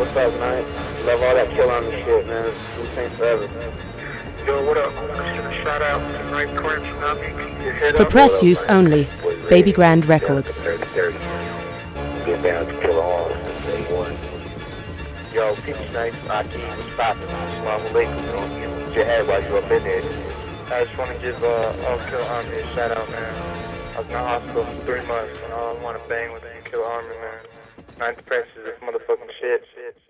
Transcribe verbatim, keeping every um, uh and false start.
what's up, man? Love all that Killarmy shit, man. Wu-TANG forever. Yo, what up? I want to send a shout out to Night Crunch, you know what I mean? Keep your head For up. press use only, Babygrande Records. Get down to Killarmy since day one. Yo, peace, nice. I keep stopping. Assalamu alaikum. You know, you put your head while you up in there. I just want to give uh, all Killarmy a shout out, man. I was in the hospital for three months, and I want to bang with Killarmy, man. Ninth Press is this motherfucking shit. shit.